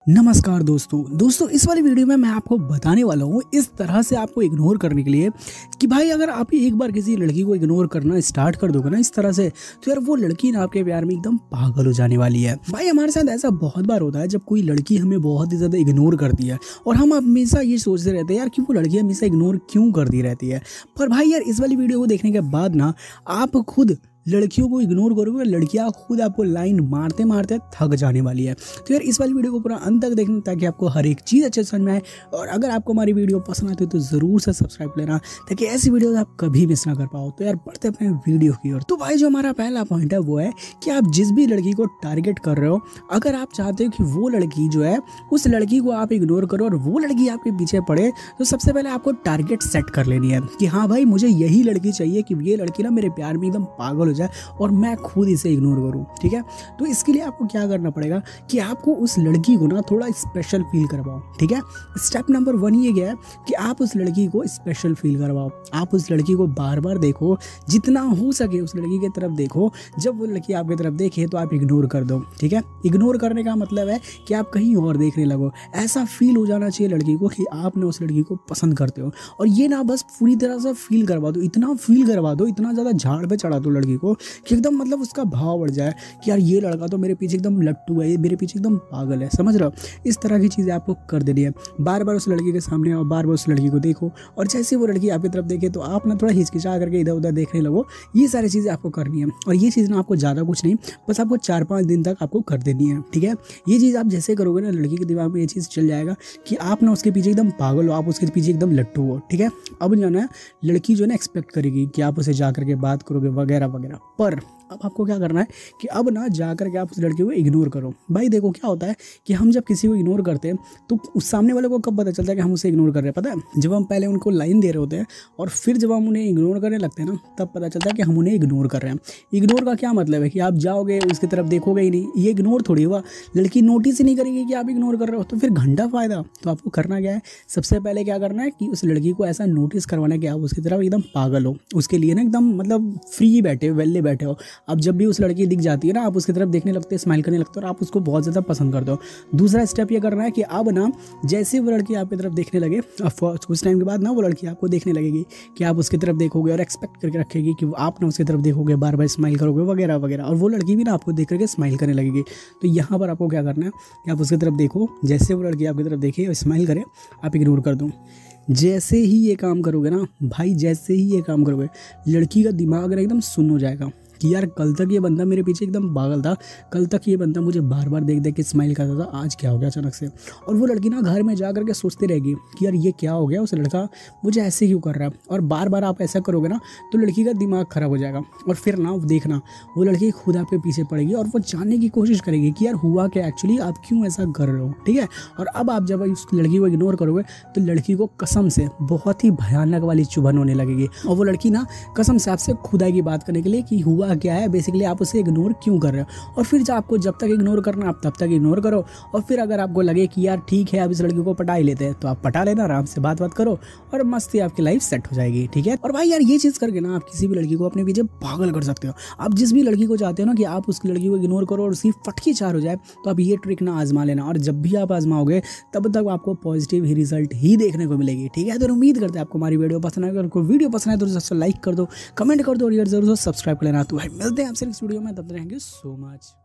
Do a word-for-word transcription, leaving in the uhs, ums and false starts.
नमस्कार दोस्तों दोस्तों इस वाली वीडियो में मैं आपको बताने वाला हूँ इस तरह से आपको इग्नोर करने के लिए कि भाई अगर आप एक बार किसी लड़की को इग्नोर करना स्टार्ट कर दोगे ना इस तरह से, तो यार वो लड़की ना आपके प्यार में एकदम पागल हो जाने वाली है। भाई हमारे साथ ऐसा बहुत बार होता है जब कोई लड़की हमें बहुत ही ज़्यादा इग्नोर करती है और हम हमेशा ये सोचते रहते हैं यार कि वो लड़की हमेशा इग्नोर क्यों करती रहती है। पर भाई यार इस वाली वीडियो को देखने के बाद ना आप खुद लड़कियों को इग्नोर करोगे, लड़कियां खुद आपको लाइन मारते मारते थक जाने वाली है। तो यार इस वाली वीडियो को पूरा अंत तक देखना ताकि आपको हर एक चीज़ अच्छे से समझ में आए। और अगर आपको हमारी वीडियो पसंद आती है तो ज़रूर से सब्सक्राइब लेना ताकि ऐसी वीडियो आप कभी मिस ना कर पाओ। तो यार बढ़ते अपने वीडियो की ओर। तो भाई जो हमारा पहला पॉइंट है वो है कि आप जिस भी लड़की को टारगेट कर रहे हो, अगर आप चाहते हो कि वो लड़की जो है उस लड़की को आप इग्नोर करो और वो लड़की आपके पीछे पड़े, तो सबसे पहले आपको टारगेट सेट कर लेनी है कि हाँ भाई मुझे यही लड़की चाहिए कि ये लड़की ना मेरे प्यार में एकदम पागल हो जाए और मैं खुद इसे इग्नोर करूं। ठीक है, तो इसके लिए आपको क्या करना पड़ेगा कि आपको उस लड़की को ना थोड़ा स्पेशल फील करवाओ। ठीक है, स्टेप नंबर वन ये गया है कि आप उस लड़की को स्पेशल फील करवाओ। आप उस लड़की को बार बार देखो, जितना हो सके उस लड़की की तरफ देखो। जब वो लड़की आपकी तरफ देखे तो आप इग्नोर कर दो। ठीक है, इग्नोर करने का मतलब है कि आप कहीं और देखने लगो। ऐसा फील हो जाना चाहिए लड़की को कि आपने उस लड़की को पसंद करते हो। और ये ना बस पूरी तरह से फील करवा दो, इतना फील करवा दो, इतना ज़्यादा झाड़ पे चढ़ा दो लड़की को कि एकदम मतलब उसका भाव बढ़ जाए कि यार ये लड़का तो मेरे पीछे एकदम लट्टू है, ये मेरे पीछे एकदम पागल है। समझ रहे हो? इस तरह की चीज़ें आपको कर देनी है। बार बार उस लड़की के सामने आओ, बार बार उस लड़की को देखो और जैसे वो लड़की आपकी तरफ देखे तो आप ना थोड़ा हिचकिचा करके इधर उधर देखने लगो। ये सारी चीज़ें आपको करनी है और ये चीज़ ना आपको ज़्यादा कुछ नहीं, बस आपको चार पाँच दिन तक आपको कर देनी है। ठीक है, ये चीज़ आप जैसे करोगे ना लड़की के दिमाग में ये चीज़ चल जाएगा कि आप ना उसके पीछे एकदम पागल हो, आप उसके पीछे एकदम लट्टू हो। ठीक है, अब जो है लड़की जो है ना एक्सपेक्ट करेगी कि आप उसे जा करके बात करोगे वगैरह वगैरह। पर अब आपको क्या करना है कि अब ना जा करके आप उस लड़की को इग्नोर करो। भाई देखो क्या होता है कि हम जब किसी को इग्नोर करते हैं तो उस सामने वाले को कब पता चलता है कि हम उसे इग्नोर कर रहे हैं? पता है, जब हम पहले उनको लाइन दे रहे होते हैं और फिर जब हम उन्हें इग्नोर करने लगते हैं ना, तब पता चलता है कि हम उन्हें इग्नोर कर रहे हैं। इग्नोर का क्या मतलब है कि आप जाओगे उसकी तरफ देखोगे ही नहीं, ये इग्नोर थोड़ी हुआ। लड़की नोटिस ही नहीं करेगी कि आप इग्नोर कर रहे हो, तो फिर घंटा फायदा। तो आपको करना क्या है, सबसे पहले क्या करना है कि उस लड़की को ऐसा नोटिस करवाना है कि आप उसकी तरफ एकदम पागल हो, उसके लिए ना एकदम मतलब फ्री बैठे हो, वेल्ले बैठे हो। अब जब भी उस लड़की दिख जाती है ना, आप उसकी तरफ देखने लगते हो, स्माइल करने लगते हो और आप उसको बहुत ज़्यादा पसंद करते हो। दूसरा स्टेप ये करना है कि अब ना जैसे वो लड़की आपकी तरफ देखने लगे, कुछ टाइम के बाद ना वो लड़की आपको देखने लगेगी कि आप उसकी तरफ देखोगे और एक्सपेक्ट करके रखेगी कि आप ना उसकी तरफ देखोगे, बार बार स्माइल करोगे वगैरह वगैरह, और वो लड़की भी ना आपको देख करके स्माइल करने लगेगी। तो यहाँ पर आपको क्या करना है कि आप उसकी तरफ देखो, जैसे वो लड़की आपकी तरफ देखे और स्माइल करे आप इग्नोर कर दो। जैसे ही ये काम करोगे ना भाई, जैसे ही ये काम करोगे लड़की का दिमाग ना एकदम सुन्न हो जाएगा कि यार कल तक ये बंदा मेरे पीछे एकदम पागल था, कल तक ये बंदा मुझे बार बार देख देख के स्माइल करता था, आज क्या हो गया अचानक से। और वो लड़की ना घर में जा करके सोचती रहेगी कि यार ये क्या हो गया, उस लड़का मुझे ऐसे क्यों कर रहा है। और बार बार आप ऐसा करोगे ना तो लड़की का दिमाग खराब हो जाएगा और फिर ना देखना वो लड़की खुद आपके पीछे पड़ेगी और वो जानने की कोशिश करेगी कि यार हुआ क्या एक्चुअली, आप क्यों ऐसा कर रहे हो। ठीक है, और अब आप जब उस लड़की को इग्नोर करोगे तो लड़की को कसम से बहुत ही भयानक वाली चुभन होने लगेगी और वो लड़की ना कसम से आपसे खुदाई की बात करने के लिए कि हुआ क्या है, बेसिकली आप उसे इग्नोर क्यों कर रहे हो। और फिर जब आपको जब तक इग्नोर करना आप तब तक इग्नोर करो और फिर अगर आपको लगे कि यार ठीक है अब इस लड़की को पटा ही लेते हैं तो आप पटा लेना, आराम से बात बात करो और मस्ती आपकी लाइफ सेट हो जाएगी। ठीक है, और भाई यार ये चीज़ करके ना आप किसी भी लड़की को अपने पीछे पागल कर सकते हो। आप जिस भी लड़की को चाहते हो ना कि आप उस लड़की को इग्नोर करो और उसकी फटकी चार हो जाए, तो आप ये ट्रिक ना आजमा लेना और जब भी आप आजमाओगे तब तक आपको पॉजिटिव ही रिजल्ट ही देखने को मिलेगी। ठीक है, तो उम्मीद करते हैं आपको हमारी वीडियो पसंद आएगी। अगर वीडियो पसंद है तो सबसे लाइक कर दो, कमेंट कर दो और यार जरूर सब्सक्राइब कर लेना। तो भाई मिलते हैं आपसे नेक्स्ट वीडियो में, तब तक थैंक यू सो मच।